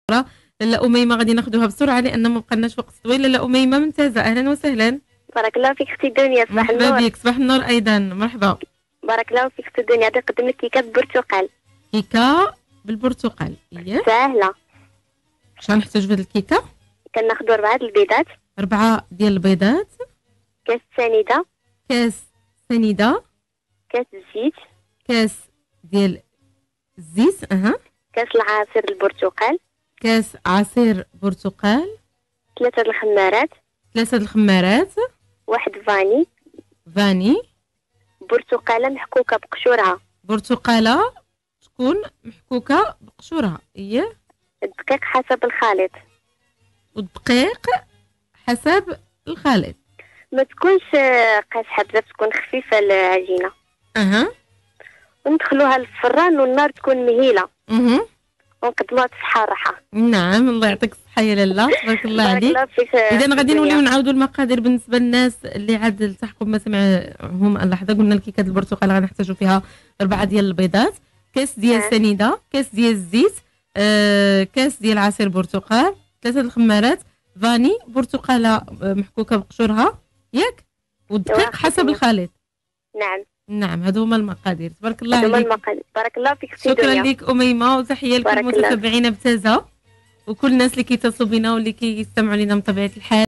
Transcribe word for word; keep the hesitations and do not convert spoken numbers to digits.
لاله اميمه غادي ناخذوها بسرعه لان ما بقالناش وقت طويل. لاله اميمه ممتازه، اهلا وسهلا. بارك الله فيك اختي دنيا، صباح مرحبا النور. بك، صباح النور ايضا، مرحبا. بارك الله فيك اختي دنيا، غادي نقدم لك كيكه بالبرتقال. كيكه بالبرتقال، اييه ساهله. اش غنحتاج في هذه الكيكه؟ كناخذوا اربعه البيضات، اربعه ديال البيضات، كاس سنيده، كاس سنيده، كاس الزيت، كاس ديال الزيت، اها، كاس العصير البرتقال، كاس عصير برتقال، ثلاثه الخمارات، ثلاثه الخمارات، واحد فاني، فاني، برتقاله محكوكه بقشورها، برتقاله تكون محكوكه بقشورها، اييه، الدقيق حسب الخليط، والدقيق حسب الخليط، ما تكونش قاصحه بزاف، تكون خفيفه العجينه. اها، وندخلوها للفران والنار تكون مهيله، اها، ونقدموها بصحه وراحه. نعم، الله يعطيك الصحه يا لاله، تبارك الله بارك عليك. الله فيك. اذا غادي نوليو نعاودوا المقادير بالنسبه للناس اللي عاد التحقوا ما سمعهم اللحظه. قلنا الكيكه البرتقال غنحتاجوا فيها اربعه ديال البيضات، كاس ديال آه. سنيده، كاس ديال الزيت، آه، كاس ديال عصير برتقال، ثلاثه الخمارات، فاني، برتقاله محكوكه بقشورها، ياك، والدقيق حسب الخليط. نعم نعم، هادو هما المقادير. تبارك الله هذوما عليك. المقادير. بارك الله فيك اختي شكرا دنيا. لك اميمه، وتحيه لكل بارك الله. متابعينا بتازه وكل الناس اللي كيتصلوا بنا واللي كيستمعوا لنا بطبيعه الحال.